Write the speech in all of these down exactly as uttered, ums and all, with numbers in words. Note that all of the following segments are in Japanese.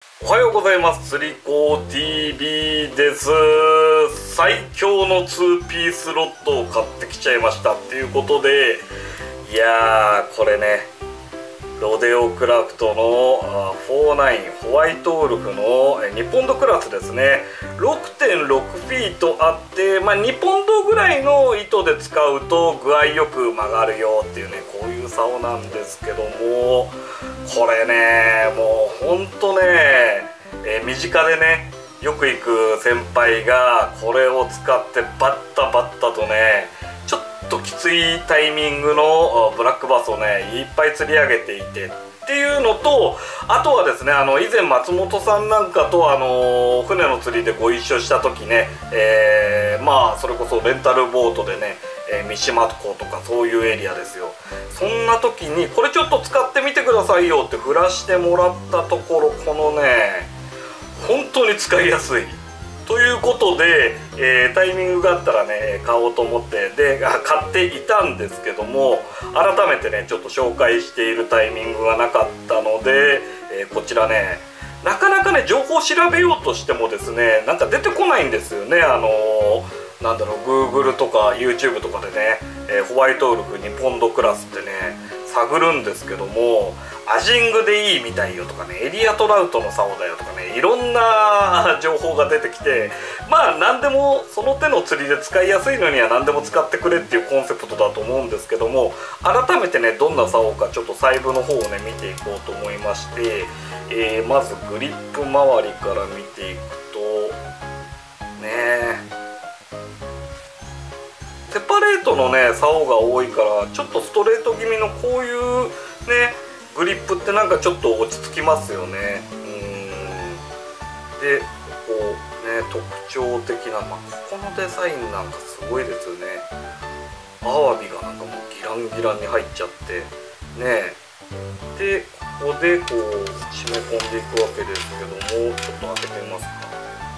おはようございます。釣り子 ティービー です。最強のツーピースロッドを買ってきちゃいましたっていうことで、いやーこれね、ロデオクラフトのフォーナインホワイトウルフのにポンドクラスですね。 ろくてんろく フィートあって、まあ、にポンドぐらいの糸で使うと具合よく曲がるよっていうね、こういう竿なんですけども、これねもうほんとね、えー、身近でねよく行く先輩がこれを使ってバッタバッタとね、ちょっときついタイミングのブラックバスをねいっぱい釣り上げていてっていうのと、あとはですね、あの以前松本さんなんかとあの船の釣りでご一緒した時ね、えー、まあそれこそレンタルボートでね、えー、三島港とかそういうエリアですよ。そんな時にこれちょっと使ってみてくださいよって振らしてもらったところ、このね本当に使いやすいということで、えー、タイミングがあったらね買おうと思ってで買っていたんですけども、改めてねちょっと紹介しているタイミングがなかったので、えー、こちらねなかなかね情報を調べようとしてもですねなんか出てこないんですよね。あのー、なんだろう Google とか YouTube とかでね、えー、ホワイトウルフにポンドクラスってね探るんですけども、アジングでいいみたいよとかね、エリアトラウトの竿だよとかね、いろんな情報が出てきて、まあ何でもその手の釣りで使いやすいのには何でも使ってくれっていうコンセプトだと思うんですけども、改めてねどんな竿かちょっと細部の方をね見ていこうと思いまして、えー、まずグリップ周りから見ていくとね、セパレートのね竿が多いからちょっとストレート気味のこういうねグリップってなんかちょっと落ち着きますよね。うんでこうね特徴的な、まあ、ここのデザインなんかすごいですよね。アワビがなんかもうギランギランに入っちゃってね、でここでこう締め込んでいくわけですけども、ちょっと開けてみますか。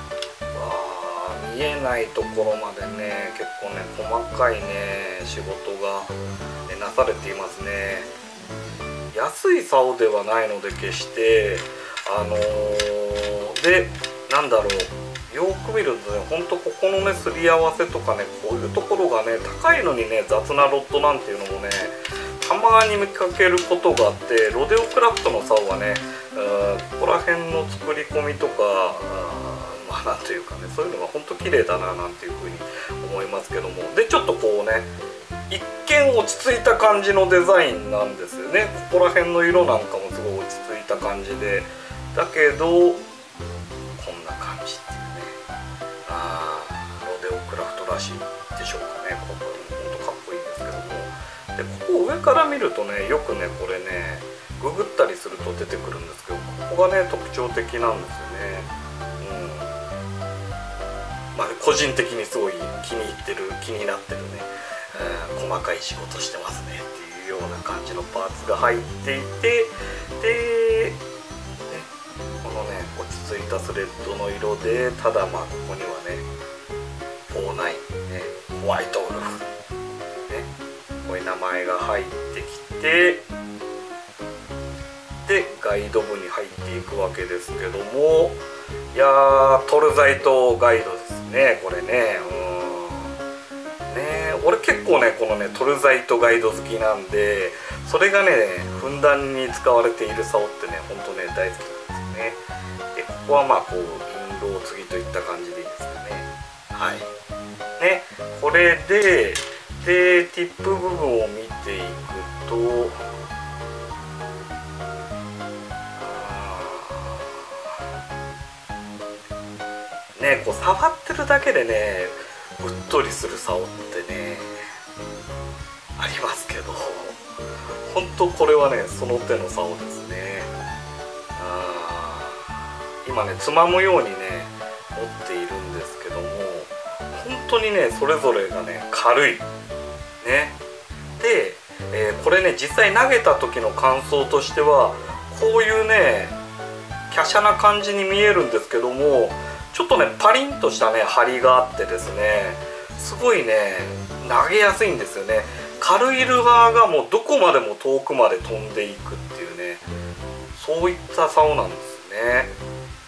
見えないところまでね結構ね細かいね仕事が、ね、なされていますね。安い竿ではないので決してあのー、でなんだろう、よく見るとねほんとここのねすり合わせとかねこういうところがね高いのにね雑なロッドなんていうのもねたまに見かけることがあって、ロデオクラフトの竿はねここら辺の作り込みとかまあなんというかねそういうのがほんと綺麗だななんていうふうに思いますけども、でちょっとこうね一見落ち着いた感じのデザインなんですよね。ここら辺の色なんかもすごい落ち着いた感じで、だけどこんな感じっていうね、あーロデオクラフトらしいでしょうかね。ここほんとかっこいいんですけども、でここ上から見るとねよくねこれねググったりすると出てくるんですけど、ここがね特徴的なんですよね。まあ、個人的にすごい気に入ってる気になってるね、えー、細かい仕事してますねっていうような感じのパーツが入っていて、で、ね、このね落ち着いたスレッドの色で、ただまあここにはねフォーナインねホワイトウルフねこういう名前が入ってきて、でガイド部に入っていくわけですけども、いやートルザイトガイドですねこれね。うんね俺結構ねこのねトルザイトガイド好きなんで、それがねふんだんに使われている竿ってねほんとね大好きなんですよね。でここはまあこう印籠継ぎといった感じでいいですかね。はいね、これででティップ部分を見ていくと、ね、こう触ってるだけでねうっとりする竿ってねありますけど、本当これはねその手の竿ですね。あ今ねつまむようにね持っているんですけども、本当にねそれぞれがね軽いね。で、えー、これね実際投げた時の感想としてはこういうね華奢な感じに見えるんですけども、ちょっとねパリンとしたね張りがあってですね、すごいね投げやすいんですよね。軽いルアーがもうどこまでも遠くまで飛んでいくっていうね、そういった竿なんですね。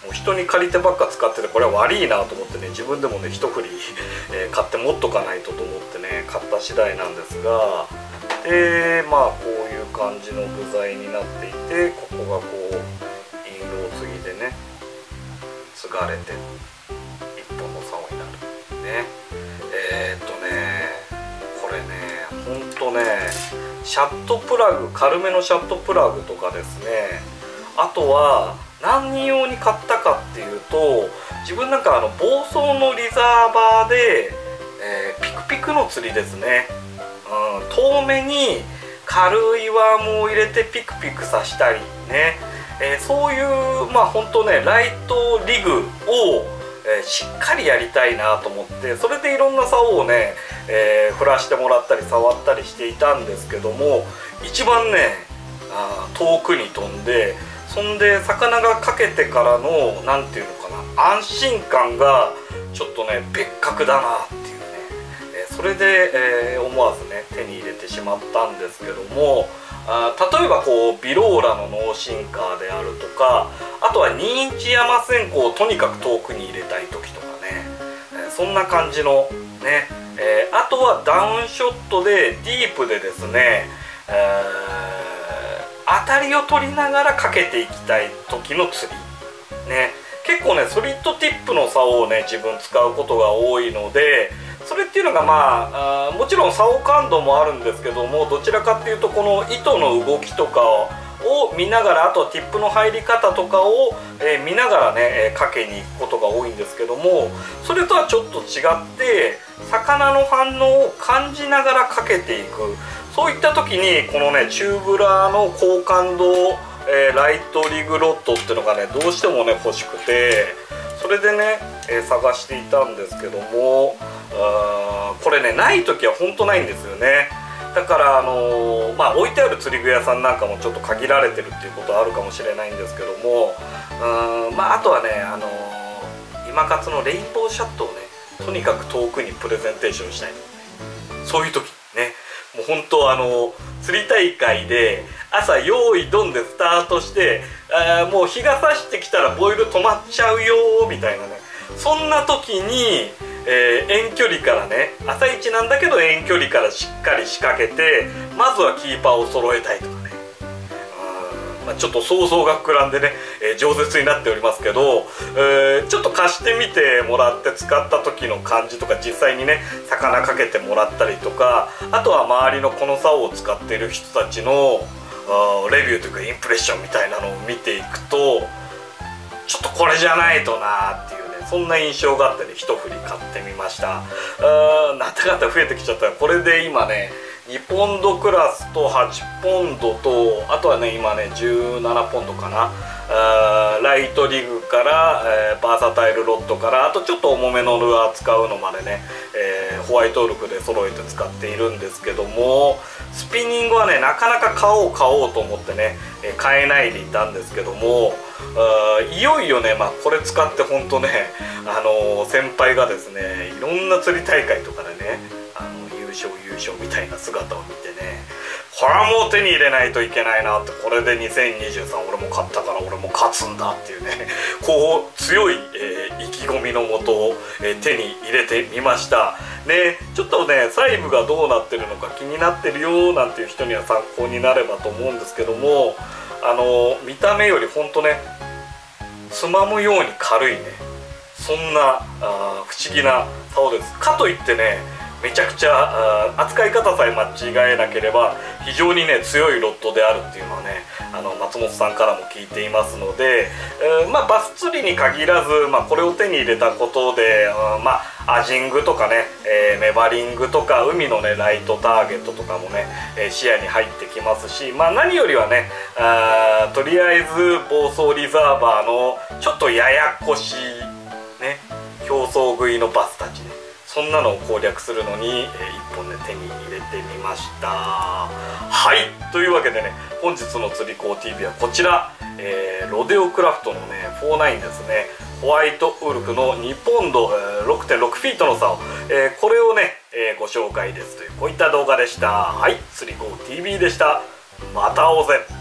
う人に借りてばっか使っててこれは悪いなと思ってね、自分でもね一振り、えー、買って持っとかないとと思ってね買った次第なんですが、でまあこういう感じの部材になっていて、ここがこう印籠継ぎでね継がれて一本の竿になるね。えー、っとねこれねほんとねシャットプラグ、軽めのシャットプラグとかですね、あとは何用に買ったかっていうと、自分なんかあの房総のリザーバーで、えー、ピクピクの釣りですね、うん、遠目に軽いワームを入れてピクピクさしたりね、えー、そういうまあほんとねライトリグを、えー、しっかりやりたいなと思って、それでいろんな竿をね、えー、振らしてもらったり触ったりしていたんですけども、一番ねあ遠くに飛んで、そんで魚がかけてからの何ていうのかな、安心感がちょっとね別格だなっていうね、えー、それで、えー、思わずね手に入れてしまったんですけども、あ例えばこうビローラのノーシンカーであるとか、あとはにインチ山線香をとにかく遠くに入れたい時とかね、えー、そんな感じのね、えー、あとはダウンショットでディープでですね、えー、当たりを取りながらかけていきたい時の釣りね、結構ねソリッドティップの竿をね自分使うことが多いので、それっていうのがまあ、あもちろん竿感度もあるんですけども、どちらかっていうとこの糸の動きとかをを見ながら、あとはティップの入り方とかを、えー、見ながらね、えー、かけに行くことが多いんですけども、それとはちょっと違って魚の反応を感じながらかけていく、そういった時にこのねチューブラーの高感度、えー、ライトリグロッドっていうのがねどうしてもね欲しくて、それでね、えー、探していたんですけども、あこれねない時はほんとないんですよね。だからあのー、まあ置いてある釣り具屋さんなんかもちょっと限られてるっていうことはあるかもしれないんですけども、うんまああとはねあのー、今勝のレインボーシャットをねとにかく遠くにプレゼンテーションしたいとかね、そういう時ねもう本当あのー、釣り大会で朝用意ドンでスタートして、あもう日が差してきたらボイル止まっちゃうよみたいなね、そんな時にえー、遠距離からね、朝一なんだけど遠距離からしっかり仕掛けて、まずはキーパーを揃えたいとかね、うん、まあ、ちょっと想像が膨らんでね、えー、饒舌になっておりますけど、えー、ちょっと貸してみてもらって使った時の感じとか、実際にね魚かけてもらったりとか、あとは周りのこの竿を使っている人たちのレビューというかインプレッションみたいなのを見ていくと、ちょっとこれじゃないとなっていうね、そんな印象があってね一振り買ってみました。あなんてかって増えてきちゃったら、これで今ねにポンドクラスとはちポンドと、あとはね今ねじゅうななポンドかな、あライトリグから、えー、バーサタイルロッドから、あとちょっと重めのルアー使うのまでね、えー、ホワイトウルフで揃えて使っているんですけども、スピニングはねなかなか買おう買おうと思ってね、えー、買えないでいたんですけども、あいよいよね、まあ、これ使ってほんとね、あのー、先輩がですねいろんな釣り大会とかでねあの優勝優勝みたいな姿を見てね、これはもう手に入れないといけないなって、これでにせんにじゅうさん俺も勝ったから俺も勝つんだっていうね、こう強い、えー、意気込みのもと、えー、手に入れてみましたね。ちょっとね細部がどうなってるのか気になってるよなんていう人には参考になればと思うんですけども、あのー、見た目よりほんとねつまむように軽いね、そんなあ不思議な竿です。かといってねめちゃくちゃ扱い方さえ間違えなければ非常にね強いロッドであるっていうのはねあの松本さんからも聞いていますので、えー、まあバス釣りに限らず、まあ、これを手に入れたことで、うん、まあアジングとかね、えー、メバリングとか海のねライトターゲットとかもね、えー、視野に入ってきますし、まあ何よりはねあとりあえず房総リザーバーのちょっとややこしいね表層食いのバスたちね、そんなのを攻略するのに、えー、いっぽんで手に入れてみました。はい、というわけでね本日の釣り子 ティーブイ はこちら、えー、ロデオクラフトのねフォーナインですね、ホワイトウルフのにポンド、えー、ろくてんろくフィートの竿、えー、これをね、えー、ご紹介ですというこういった動画でした。はい、釣り子 ティーブイ でした。また会おうぜ。